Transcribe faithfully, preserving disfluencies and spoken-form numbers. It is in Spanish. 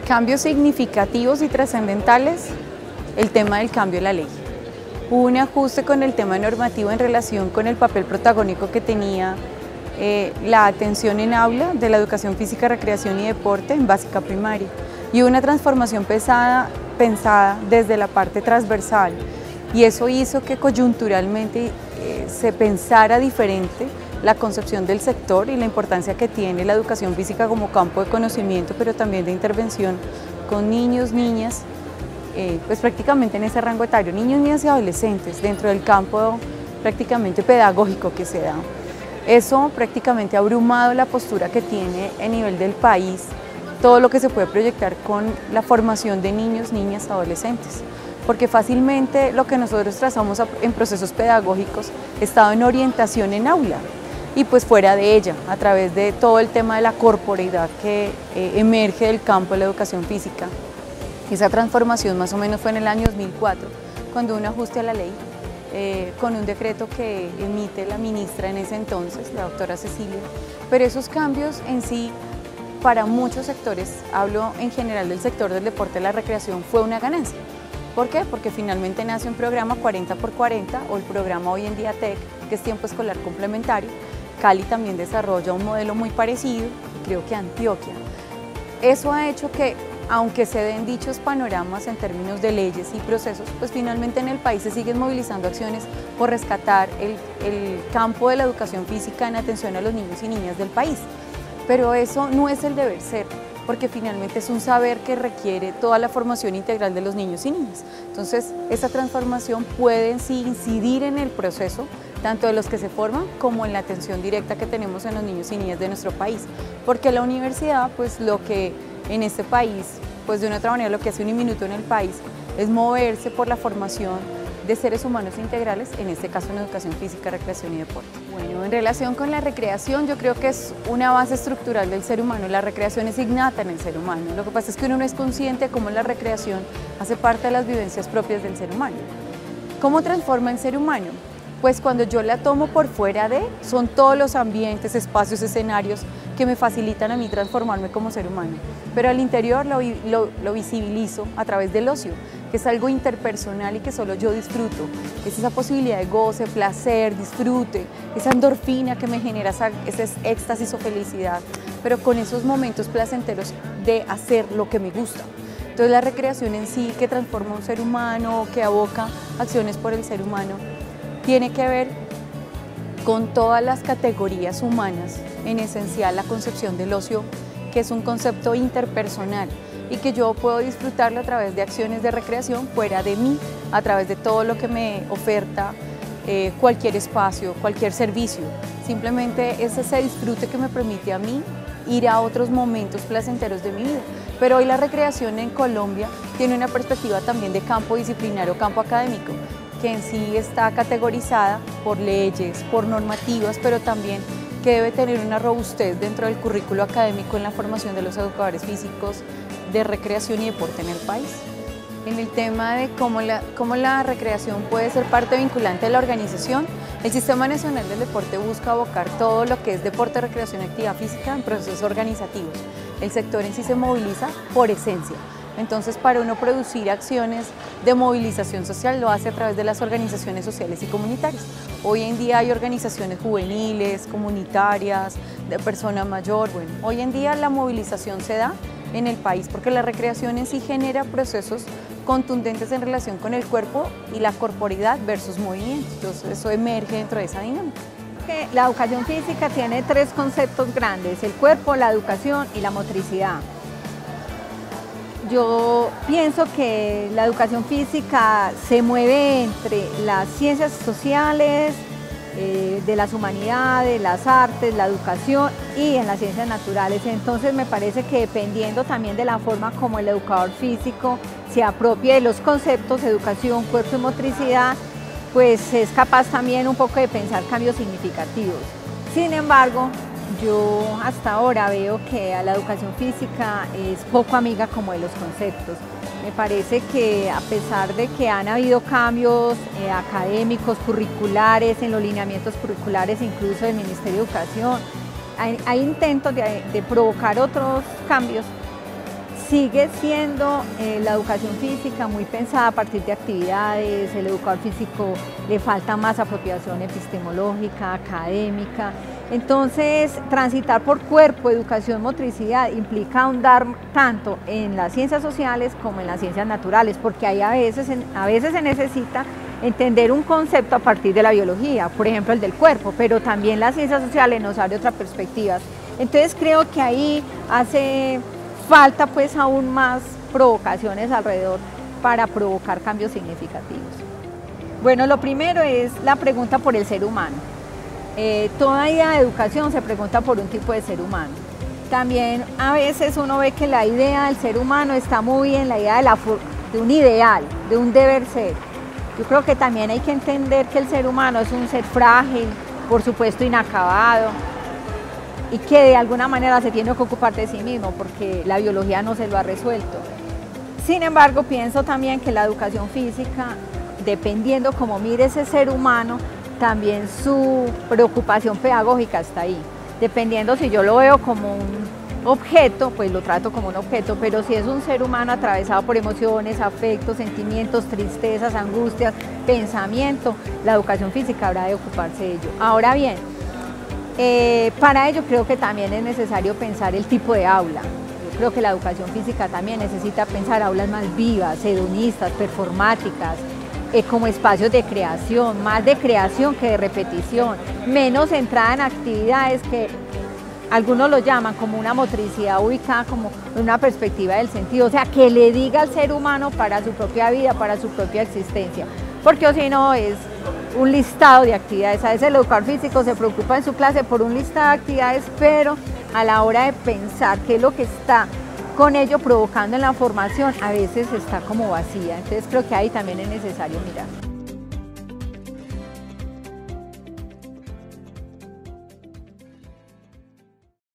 Cambios significativos y trascendentales, el tema del cambio de la ley. Hubo un ajuste con el tema normativo en relación con el papel protagónico que tenía eh, la atención en aula de la educación física, recreación y deporte en básica primaria. Y hubo una transformación pesada, pensada desde la parte transversal, y eso hizo que coyunturalmente eh, se pensara diferente la concepción del sector y la importancia que tiene la educación física como campo de conocimiento, pero también de intervención con niños, niñas, eh, pues prácticamente en ese rango etario, niños, niñas y adolescentes, dentro del campo prácticamente pedagógico que se da. Eso prácticamente ha abrumado la postura que tiene a nivel del país, todo lo que se puede proyectar con la formación de niños, niñas, adolescentes, porque fácilmente lo que nosotros trazamos en procesos pedagógicos está en orientación en aula, y pues fuera de ella, a través de todo el tema de la corporeidad que eh, emerge del campo de la educación física. Esa transformación más o menos fue en el año dos mil cuatro, cuando hubo un ajuste a la ley, eh, con un decreto que emite la ministra en ese entonces, la doctora Cecilia, pero esos cambios en sí, para muchos sectores, hablo en general del sector del deporte y la recreación, fue una ganancia. ¿Por qué? Porque finalmente nace un programa cuarenta por cuarenta, o el programa hoy en día T E C, que es tiempo escolar complementario. Cali también desarrolla un modelo muy parecido, creo que Antioquia. Eso ha hecho que, aunque se den dichos panoramas en términos de leyes y procesos, pues finalmente en el país se siguen movilizando acciones por rescatar el, el campo de la educación física en atención a los niños y niñas del país. Pero eso no es el deber ser, porque finalmente es un saber que requiere toda la formación integral de los niños y niñas. Entonces, esa transformación puede en sí incidir en el proceso, tanto de los que se forman como en la atención directa que tenemos en los niños y niñas de nuestro país. Porque la universidad, pues lo que en este país, pues de una otra manera lo que hace un minuto en el país, es moverse por la formación de seres humanos integrales, en este caso en educación física, recreación y deporte. Bueno, en relación con la recreación, yo creo que es una base estructural del ser humano. La recreación es innata en el ser humano. Lo que pasa es que uno no es consciente de cómo la recreación hace parte de las vivencias propias del ser humano. ¿Cómo transforma el ser humano? Pues cuando yo la tomo por fuera de, son todos los ambientes, espacios, escenarios que me facilitan a mí transformarme como ser humano. Pero al interior lo, lo, lo visibilizo a través del ocio, que es algo interpersonal y que solo yo disfruto. Es esa posibilidad de goce, placer, disfrute, esa endorfina que me genera esa, ese éxtasis o felicidad, pero con esos momentos placenteros de hacer lo que me gusta. Entonces la recreación en sí, que transforma a un ser humano, que aboca acciones por el ser humano, tiene que ver con todas las categorías humanas, en esencial la concepción del ocio, que es un concepto interpersonal y que yo puedo disfrutarlo a través de acciones de recreación fuera de mí, a través de todo lo que me oferta eh, cualquier espacio, cualquier servicio. Simplemente es ese disfrute que me permite a mí ir a otros momentos placenteros de mi vida. Pero hoy la recreación en Colombia tiene una perspectiva también de campo disciplinario, campo académico, que en sí está categorizada por leyes, por normativas, pero también que debe tener una robustez dentro del currículo académico en la formación de los educadores físicos de recreación y deporte en el país. En el tema de cómo la, cómo la recreación puede ser parte vinculante de la organización, el Sistema Nacional del Deporte busca abocar todo lo que es deporte, recreación y actividad física en procesos organizativos. El sector en sí se moviliza por esencia. Entonces, para uno producir acciones de movilización social, lo hace a través de las organizaciones sociales y comunitarias. Hoy en día hay organizaciones juveniles, comunitarias, de persona mayor. Bueno, hoy en día la movilización se da en el país porque la recreación en sí genera procesos contundentes en relación con el cuerpo y la corporeidad versus movimiento. Entonces, eso emerge dentro de esa dinámica. La educación física tiene tres conceptos grandes: el cuerpo, la educación y la motricidad. Yo pienso que la educación física se mueve entre las ciencias sociales, eh, de las humanidades, las artes, la educación y en las ciencias naturales. Entonces me parece que dependiendo también de la forma como el educador físico se apropie de los conceptos educación, cuerpo y motricidad, pues es capaz también un poco de pensar cambios significativos. Sin embargo, yo hasta ahora veo que a la educación física es poco amiga como de los conceptos. Me parece que a pesar de que han habido cambios eh, académicos, curriculares, en los lineamientos curriculares incluso del Ministerio de Educación, hay, hay intentos de, de provocar otros cambios, sigue siendo eh, la educación física muy pensada a partir de actividades, el educador físico le falta más apropiación epistemológica, académica. Entonces, transitar por cuerpo, educación, motricidad, implica ahondar tanto en las ciencias sociales como en las ciencias naturales, porque ahí a veces, a veces se necesita entender un concepto a partir de la biología, por ejemplo el del cuerpo, pero también las ciencias sociales nos abre otras perspectivas. Entonces creo que ahí hace falta pues aún más provocaciones alrededor para provocar cambios significativos. Bueno, lo primero es la pregunta por el ser humano. Eh, toda idea de educación se pregunta por un tipo de ser humano. También a veces uno ve que la idea del ser humano está muy en la idea de, la, de un ideal, de un deber ser. Yo creo que también hay que entender que el ser humano es un ser frágil, por supuesto inacabado, y que de alguna manera se tiene que ocupar de sí mismo porque la biología no se lo ha resuelto. Sin embargo, pienso también que la educación física, dependiendo cómo mire ese ser humano, también su preocupación pedagógica está ahí. Dependiendo si yo lo veo como un objeto, pues lo trato como un objeto, pero si es un ser humano atravesado por emociones, afectos, sentimientos, tristezas, angustias, pensamiento, la educación física habrá de ocuparse de ello. Ahora bien, eh, para ello creo que también es necesario pensar el tipo de aula. Yo creo que la educación física también necesita pensar aulas más vivas, hedonistas, performáticas, eh, como espacios de creación, más de creación que de repetición, menos centrada en actividades que algunos lo llaman como una motricidad ubicada como una perspectiva del sentido, o sea, que le diga al ser humano para su propia vida, para su propia existencia, porque si no es un listado de actividades. A veces el educador físico se preocupa en su clase por un listado de actividades, pero a la hora de pensar qué es lo que está con ello provocando en la formación, a veces está como vacía. Entonces creo que ahí también es necesario mirar.